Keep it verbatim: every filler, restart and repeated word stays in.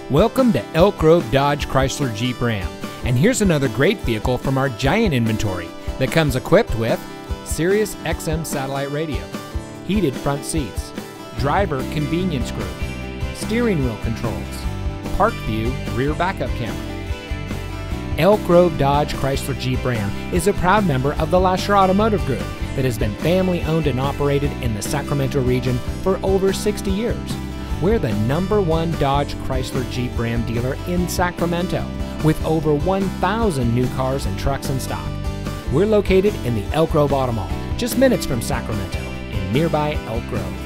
Welcome to Elk Grove Dodge Chrysler Jeep Ram, and here's another great vehicle from our giant inventory that comes equipped with Sirius X M satellite radio, heated front seats, driver convenience group, steering wheel controls, park view rear backup camera. Elk Grove Dodge Chrysler Jeep Ram is a proud member of the Lasher Automotive Group that has been family owned and operated in the Sacramento region for over sixty years. We're the number one Dodge Chrysler Jeep Ram dealer in Sacramento with over one thousand new cars and trucks in stock. We're located in the Elk Grove Auto Mall, just minutes from Sacramento in nearby Elk Grove.